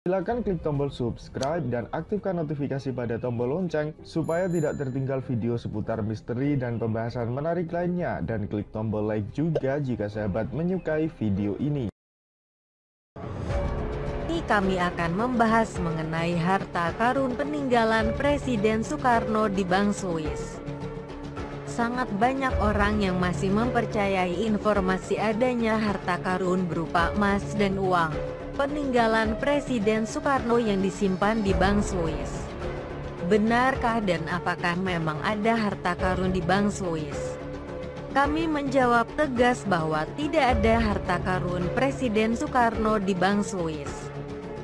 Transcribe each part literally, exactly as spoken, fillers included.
Silakan klik tombol subscribe dan aktifkan notifikasi pada tombol lonceng supaya tidak tertinggal video seputar misteri dan pembahasan menarik lainnya, dan klik tombol like juga jika sahabat menyukai video ini. Kami akan membahas mengenai harta karun peninggalan Presiden Soekarno di Bank Swiss. Sangat banyak orang yang masih mempercayai informasi adanya harta karun berupa emas dan uang peninggalan Presiden Soekarno yang disimpan di Bank Swiss. Benarkah dan apakah memang ada harta karun di Bank Swiss? Kami menjawab tegas bahwa tidak ada harta karun Presiden Soekarno di Bank Swiss.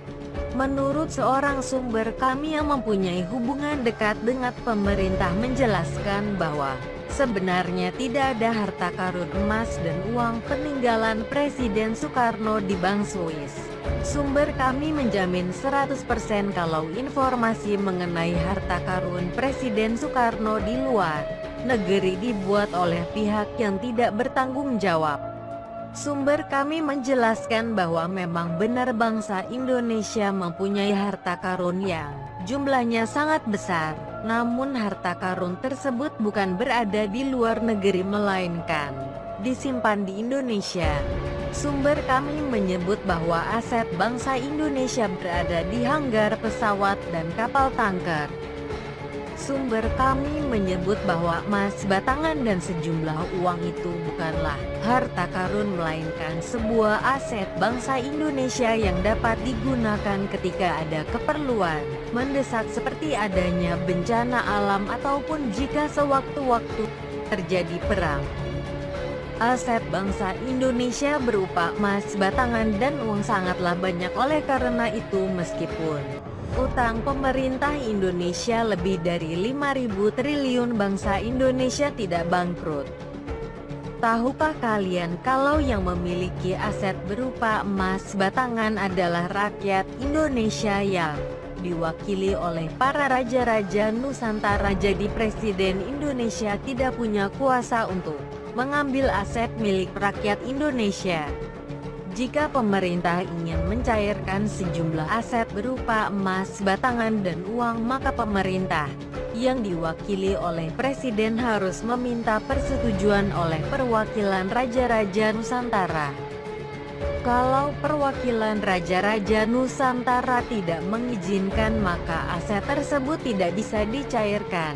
Menurut seorang sumber kami yang mempunyai hubungan dekat dengan pemerintah menjelaskan bahwa sebenarnya tidak ada harta karun emas dan uang peninggalan Presiden Soekarno di Bank Swiss. Sumber kami menjamin seratus persen kalau informasi mengenai harta karun Presiden Soekarno di luar negeri dibuat oleh pihak yang tidak bertanggung jawab. Sumber kami menjelaskan bahwa memang benar bangsa Indonesia mempunyai harta karun yang jumlahnya sangat besar, namun harta karun tersebut bukan berada di luar negeri melainkan disimpan di Indonesia. Sumber kami menyebut bahwa aset bangsa Indonesia berada di hanggar pesawat dan kapal tanker. Sumber kami menyebut bahwa emas batangan dan sejumlah uang itu bukanlah harta karun melainkan sebuah aset bangsa Indonesia yang dapat digunakan ketika ada keperluan mendesak seperti adanya bencana alam ataupun jika sewaktu-waktu terjadi perang. Aset bangsa Indonesia berupa emas batangan dan uang sangatlah banyak, oleh karena itu meskipun utang pemerintah Indonesia lebih dari lima ribu triliun, bangsa Indonesia tidak bangkrut. Tahukah kalian kalau yang memiliki aset berupa emas batangan adalah rakyat Indonesia yang diwakili oleh para raja-raja Nusantara? Jadi Presiden Indonesia tidak punya kuasa untuk mengambil aset milik rakyat Indonesia. Jika pemerintah ingin mencairkan sejumlah aset berupa emas batangan dan uang, maka pemerintah yang diwakili oleh presiden harus meminta persetujuan oleh perwakilan raja-raja Nusantara. Kalau perwakilan raja-raja Nusantara tidak mengizinkan, maka aset tersebut tidak bisa dicairkan.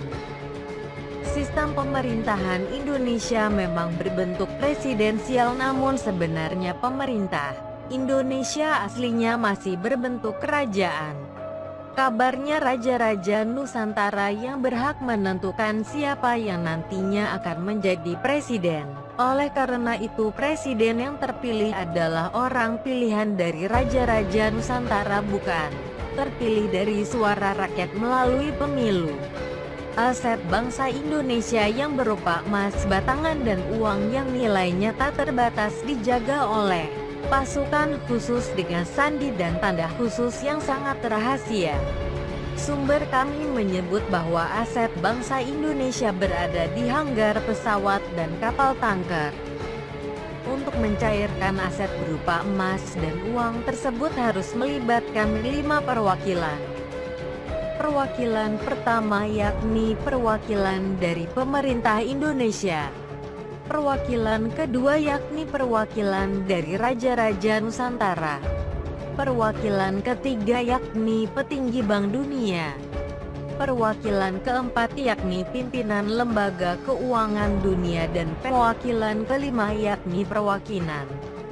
Sistem pemerintahan Indonesia memang berbentuk presidensial, namun sebenarnya pemerintah Indonesia aslinya masih berbentuk kerajaan. Kabarnya raja-raja Nusantara yang berhak menentukan siapa yang nantinya akan menjadi presiden. Oleh karena itu presiden yang terpilih adalah orang pilihan dari raja-raja Nusantara, bukan terpilih dari suara rakyat melalui pemilu. Aset bangsa Indonesia yang berupa emas batangan dan uang yang nilainya tak terbatas dijaga oleh pasukan khusus dengan sandi dan tanda khusus yang sangat rahasia. Sumber kami menyebut bahwa aset bangsa Indonesia berada di hanggar pesawat dan kapal tanker. Untuk mencairkan aset berupa emas dan uang tersebut harus melibatkan lima perwakilan. Perwakilan pertama yakni perwakilan dari pemerintah Indonesia. Perwakilan kedua yakni perwakilan dari raja-raja Nusantara. Perwakilan ketiga yakni petinggi Bank Dunia. Perwakilan keempat yakni pimpinan lembaga keuangan dunia, dan perwakilan kelima yakni perwakilan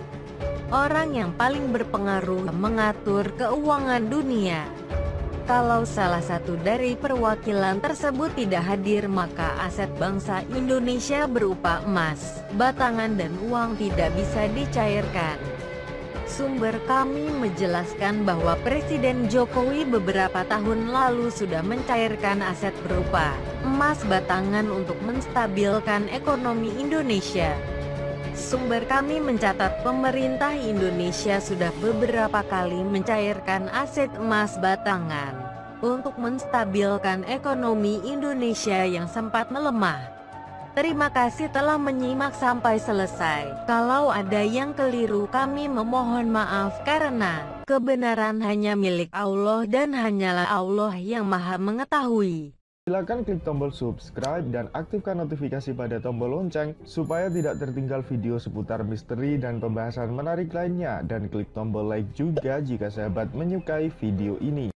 orang yang paling berpengaruh mengatur keuangan dunia. Kalau salah satu dari perwakilan tersebut tidak hadir, maka aset bangsa Indonesia berupa emas batangan dan uang tidak bisa dicairkan. Sumber kami menjelaskan bahwa Presiden Jokowi beberapa tahun lalu sudah mencairkan aset berupa emas batangan untuk menstabilkan ekonomi Indonesia. Sumber kami mencatat pemerintah Indonesia sudah beberapa kali mencairkan aset emas batangan untuk menstabilkan ekonomi Indonesia yang sempat melemah. Terima kasih telah menyimak sampai selesai. Kalau ada yang keliru kami memohon maaf karena kebenaran hanya milik Allah dan hanyalah Allah yang Maha Mengetahui. Silakan klik tombol subscribe dan aktifkan notifikasi pada tombol lonceng supaya tidak tertinggal video seputar misteri dan pembahasan menarik lainnya, dan klik tombol like juga jika sahabat menyukai video ini.